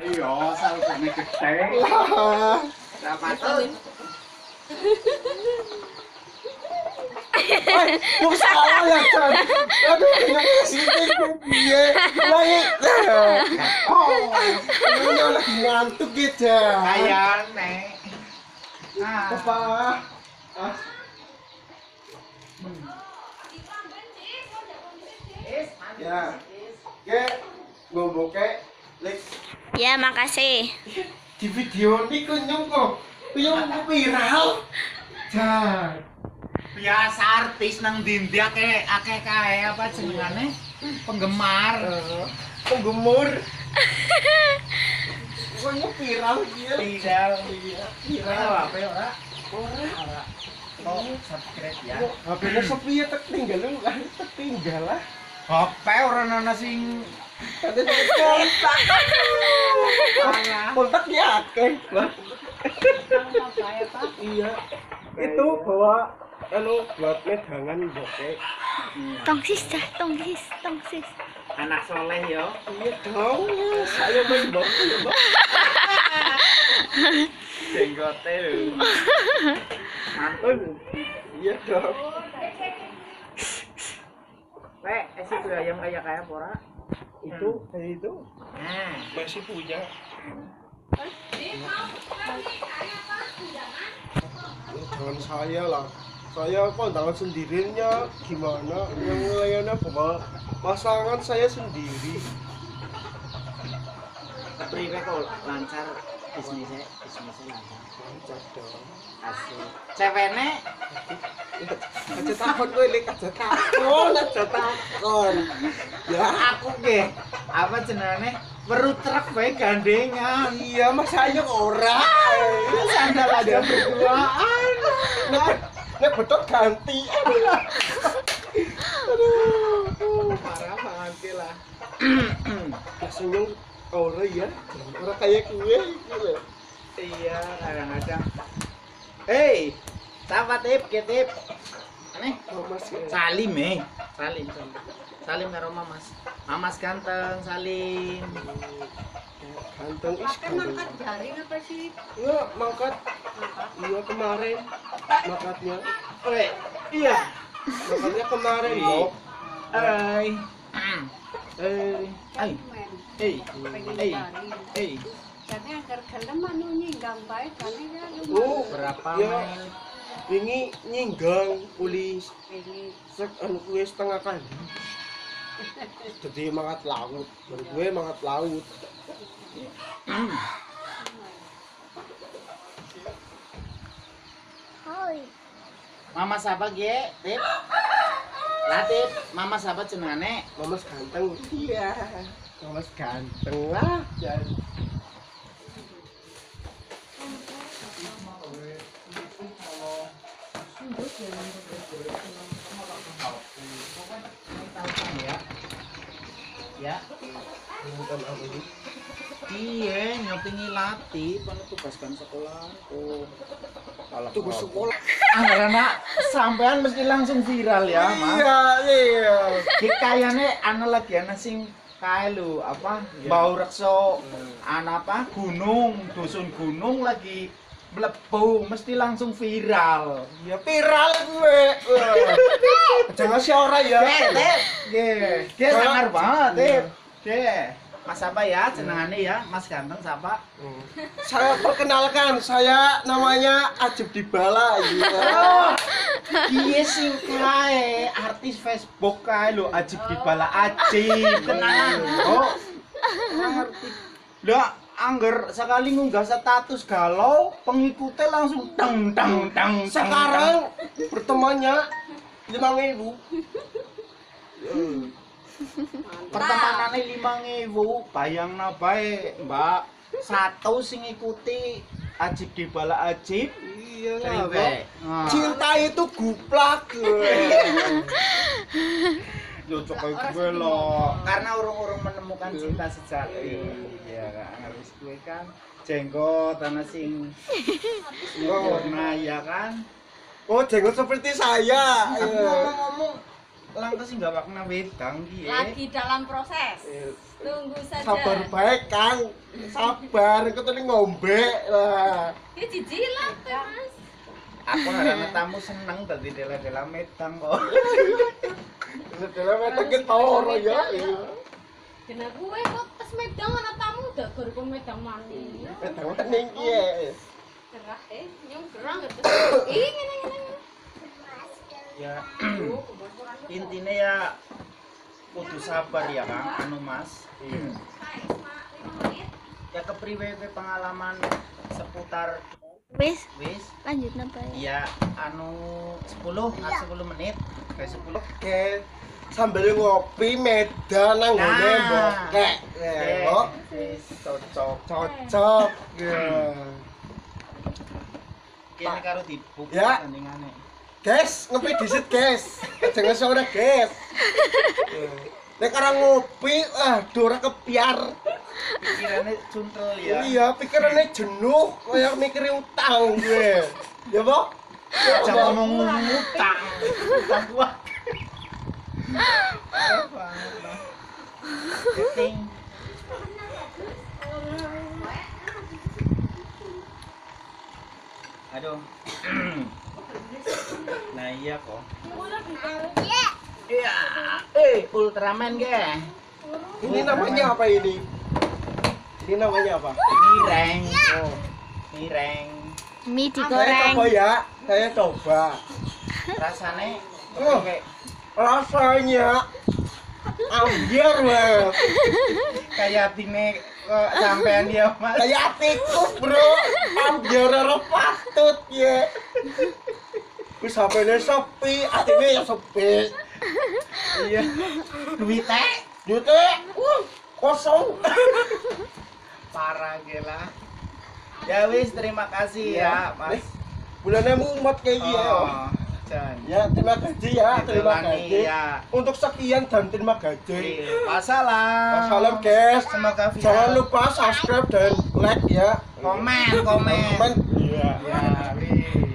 Iya, salgone gede. Berapa tuh? Kok salah ya, Chan? Aduh, yang sini piye? Lagi. Oh, ini lagi ngantuk gitu. Kayane. Apa? Ah. Ya. Ke ngomongke lek Ya, makasih. di video ini kunyung kok. Kunyung viral. Jan. Biasa artis nang ndi akeh kae apa jenengane? Penggemar. Penggemar. Kunyung viral dia. Viral. Iya, Viral viral. apa ya ora? Ora. Oh, subscribe ya. HP-nya sepi ya tertinggal lu kan tertinggal lah. HP ora ana sing Ada kontak. Kontaknya akeh. Iya. Itu bawa buat medangan bokeh. Tongsis dah, tongsis, tongsis. anak soleh yo. Iya dong. Saya main bokeh ya, Bang. Jenggote lho. Mantun. Iya dong. Esi tuh ayam kayak pora. Itu kayak itu Nah, masih punya. Jangan saya lah. Saya kondangan sendirinya gimana? Yang ngelayannya bawa pasangan saya sendiri. priwe kok lancar bisnisnya lancar. Lancar dong. Asik. Cewekne Aja takon kowe lek aja takon, aja takon. Ya aku nggih apa jenenge weru truk bae gandengan. iya Mas Ayu ora. Sandal aja berduaan. Nek betok ganti. Aduh. Parah banget lah. Senyum ora ya. Ora kayak gue gitu. Iya, kadang-kadang. Hei, siapa tip, ketip? Aneh, Mas ya. Salim Salim. Salim karo Mamas. Mamas ganteng, Salim. Ganteng is ganteng. Mangkat jaring apa sih? Iya, mangkat. Iya kemarin mangkatnya. Oi, iya. Mangkatnya kemarin, Iya. Bok. Hai. Hai. Hei. Pengen Hei. jaring. Hei. Jadi agar gelem anu nyinggang bae kali ya Oh, lumayan. Berapa ya. mil? Wingi nyinggang pulis Ini anu kue setengah kali. Jadi mangat laut, baru gue mangat laut. Mama siapa ge? Tip. Latif, Mama siapa jenengane? Mamas ganteng. Iya. Mamas ganteng lah. Jadi Ya. Ya. bukan apa ini? Iya, nyopingi latih, tugaskan sekolah. Oh. Tugas sekolah. Anak sampean mesti langsung viral ya, Mas. Iya, iya. Ki kayane ana lagi ana sing kae lho, apa? Bau rekso. Ana apa? Gunung, dusun gunung lagi mlebu, mesti langsung viral. Ya viral gue. Jangan si ora ya. Ge, sangar banget, Tip. Ge. Mas apa ya jenengane ya? Mas ganteng siapa? Saya perkenalkan, saya namanya Ajib Dibala. Oh, iya sing kae artis Facebook kae lho Ajib Dibala Ajib kenalan. Oh. Ngerti. Lah angger sekali ngunggah status galau, pengikutnya langsung teng teng teng. Sekarang bertemannya 5.000. Pertemanannya 5.000, bayangna bae, Mbak. Satu sing ngikuti Ajib Dibala Ajib. Iya lah, Ceriwe. Bang. Cinta itu guplak. Cocok kayak gue loh. Karena urung-urung menemukan cinta sejati. Iya, harus gue kan jenggot ana sing warna ya kan. Oh, jenggot seperti saya. Aku ngomong-ngomong lantas nggak wakna wedang ki ya. Lagi dalam proses. Tunggu saja. Sabar baik Kang. Sabar, kok tadi ngombe lah. Ini jijilat tuh, Mas. Aku harapnya tamu seneng tadi dela-dela medang kok. Setelah mata ketoro ya. Kena gue kok pas medang anak tamu udah baru medang mani. Pedang kening ki ya. Gerah nyung gerang gitu. Ih, ngene. Ya intinya ya kudu sabar ya Kang anu Mas. Ya kepriwe kowe pengalaman seputar Wis, wis lanjut napa ya? ya anu 10 menit kayak 10. Oke. Sambil ngopi medan nang ngene bokek. Kok wis cocok. cocok. Ya. Kene karo dibuk Ya. tandingane. Guys, ngopi disit, guys. Jangan sore, guys. Nek ora ngopi, ora kepiar. Pikirannya cuntel ya. Iya, pikirannya jenuh, kayak mikir utang gue. Ya, Bok? Jangan ngomong utang. Utang gua. Parah banget lah. Keting. Aduh. Nah iya kok. Iya. Ultraman ge. Ini namanya apa ini? Ini namanya apa? Mireng. Oh. Mireng. Mie Saya digoreng. coba ya, saya coba. Rasane Oh. kayak Rasanya ambiar banget. kayak tine kok sampean dia Mas. Kayak tikus, bro. Ambiar ora patut ya. Wis HP-ne sepi, atine ya sepi. Iya. Duite Jute, kosong. parah gila. Ya wis terima kasih ya Mas. Bulannya mumet kayak gini ya. Jan. Ya, terima kasih ya, terima Ditelangi, kasih. ya. Untuk sekian dan terima kasih. Wassalam. Wassalam, guys. Semoga viral. Jangan lupa subscribe dan like ya. Komen. Komen. Iya. Ya, wis.